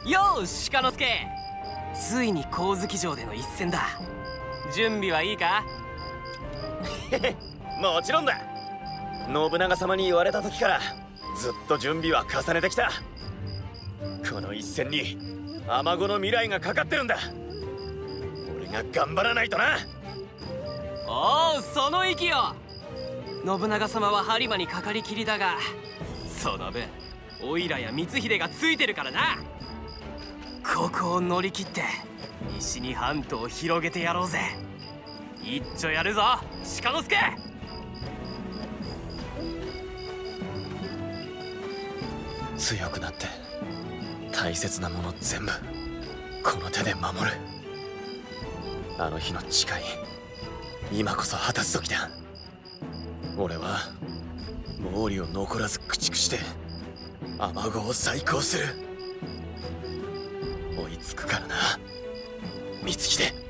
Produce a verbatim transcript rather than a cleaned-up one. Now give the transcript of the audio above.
よーし鹿之助、ついに光月城での一戦だ。準備はいいか？ もちろんだ。信長様に言われた時からずっと準備は重ねてきた。この一戦に尼子の未来がかかってるんだ。俺が頑張らないとな。 おお、その意気よ。信長様は播磨にかかりきりだが、その分オイラや光秀がついてるからな。ここを乗り切って西に半島を広げてやろうぜ。一丁やるぞ鹿之助。 強くなって大切なもの全部この手で守る。あの日の誓い、今こそ果たす時だ。俺は毛利を残らず駆逐して尼子を再興する。追いつくからな光秀。